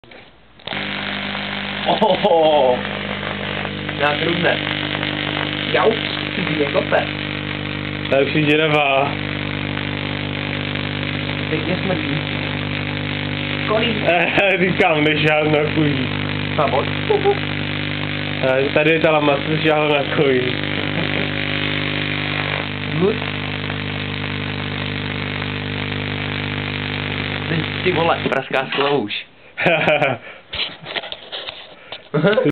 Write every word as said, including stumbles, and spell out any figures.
Ohoho. Nějak různé. Jau, ty dvě kope. To je už je děravá. Pěkně smrdí. Kolik? Eh, říkám, nešáhl na kují. Sabot. Eh, tady je ta lama, co šáhl na kují. Good. Ty, ty vole, praská sklo už.